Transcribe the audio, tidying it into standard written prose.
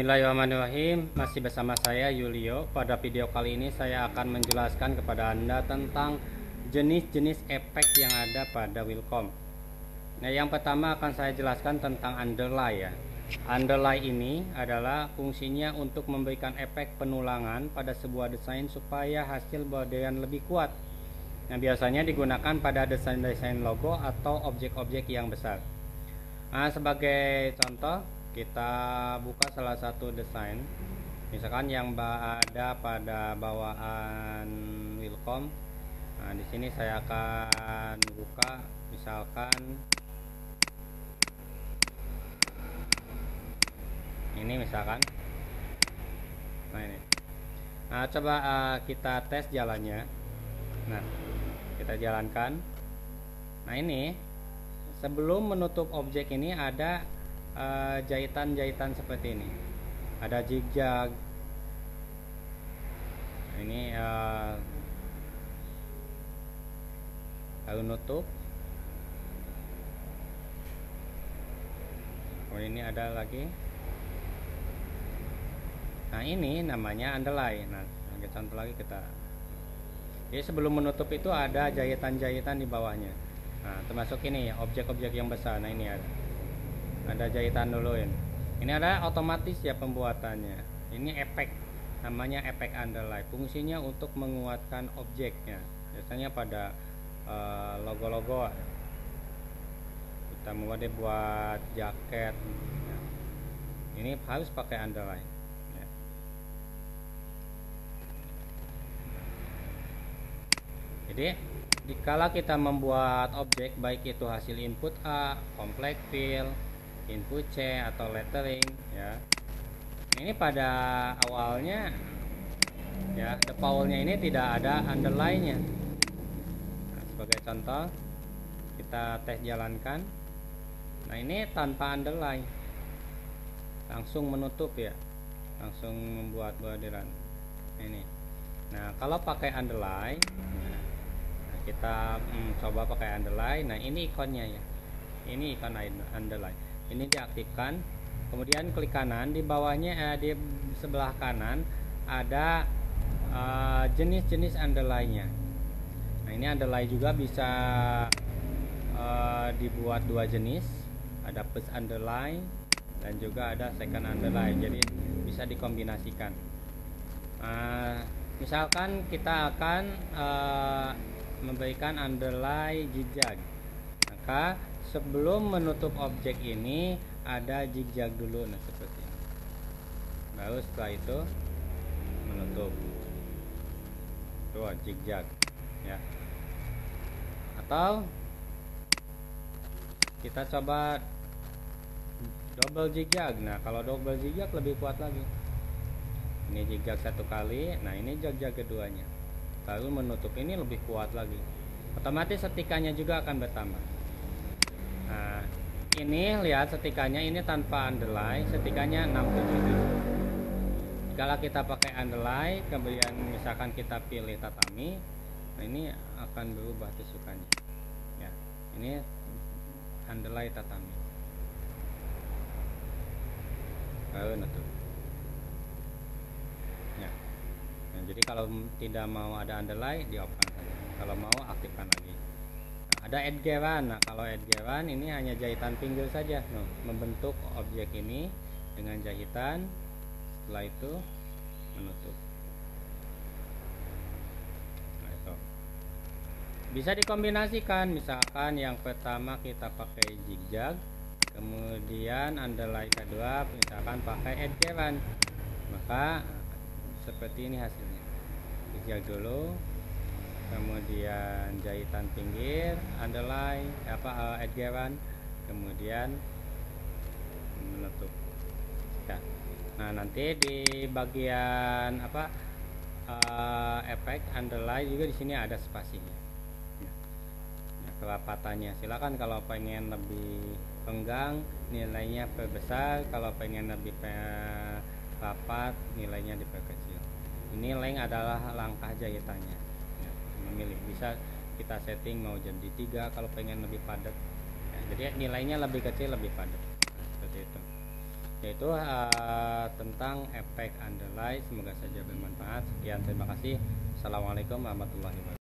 Bismillahirrahmanirrahim. Masih bersama saya Yulio. Pada video kali ini saya akan menjelaskan kepada Anda tentang jenis-jenis efek yang ada pada Wilcom. Nah, yang pertama akan saya jelaskan tentang underlay ya. Underlay ini adalah fungsinya untuk memberikan efek penulangan pada sebuah desain supaya hasil borderian lebih kuat. Nah, biasanya digunakan pada desain-desain logo atau objek-objek yang besar. Nah, sebagai contoh, kita buka salah satu desain, misalkan yang ada pada bawaan Wilcom. Nah, di sini saya akan buka, misalkan ini, misalkan. Nah, ini. Nah, coba kita tes jalannya. Nah, kita jalankan. Nah, ini sebelum menutup objek ini ada jahitan-jahitan seperti ini, ada zigzag. Ini lalu nutup. Oh, ini ada lagi. Nah, ini namanya underlay. Nah, contoh lagi kita. Jadi sebelum menutup itu ada jahitan-jahitan di bawahnya. Nah, termasuk ini ya, objek-objek yang besar. Nah, ini ada jahitan dulu ini. Ini ada otomatis ya pembuatannya. Ini efek, namanya efek underlay. Fungsinya untuk menguatkan objeknya. Biasanya pada logo-logo kita mau buat jaket. Ini harus pakai underlay. Ya. Jadi dikala kita membuat objek, baik itu hasil input A, complex fill, input C, atau lettering ya, ini pada awalnya ya, defaultnya ini tidak ada underline-nya. Nah, sebagai contoh kita tes jalankan. Nah, ini tanpa underline, langsung menutup ya, langsung membuat borderan ini. Nah, kalau pakai underline, nah, kita coba pakai underline. Nah, ini ikonnya ya, ini ikon underline. Ini diaktifkan, kemudian klik kanan. Di bawahnya di sebelah kanan ada jenis-jenis underline-nya. Nah, ini underline juga bisa dibuat dua jenis, ada first underline dan juga ada second underline, jadi bisa dikombinasikan. Misalkan kita akan memberikan underline zigzag, maka sebelum menutup objek ini ada zigzag dulu. Nah, seperti ini. Baru setelah itu menutup. Tuh, zigzag ya. Atau kita coba double zigzag. Nah, kalau double zigzag lebih kuat lagi. Ini zigzag satu kali. Nah, ini zigzag keduanya. Baru menutup, ini lebih kuat lagi. Otomatis setikannya juga akan bertambah. Nah, ini lihat setikannya ini tanpa underline, setikannya 677. Kalau kita pakai underline, kemudian misalkan kita pilih tatami, nah ini akan berubah tusukannya. Ya, ini underline tatami. Baru nutup. Ya. Nah, jadi kalau tidak mau ada underline, di-off-kan saja. Kalau mau, aktifkan lagi. Ada edgeran. Nah, kalau edgeran ini hanya jahitan pinggir saja, membentuk objek ini dengan jahitan, setelah itu menutup. Nah, itu bisa dikombinasikan. Misalkan yang pertama kita pakai zigzag, kemudian underline kedua misalkan pakai edgeran, maka seperti ini hasilnya. Zigzag dulu, kemudian jahitan pinggir, underline edgeran, kemudian menutup. Nah, nanti di bagian efek underline juga di sini ada spasinya. Nah, kerapatannya silakan, kalau pengen lebih renggang nilainya perbesar, kalau pengen lebih rapat nilainya diperkecil. Ini length adalah langkah jahitannya. Memilih, bisa kita setting mau jadi 3 kalau pengen lebih padat ya, jadi nilainya lebih kecil lebih padat, seperti itu. yaitu tentang efek underlay. Semoga saja bermanfaat. Sekian, terima kasih. Assalamualaikum warahmatullahi wabarakatuh.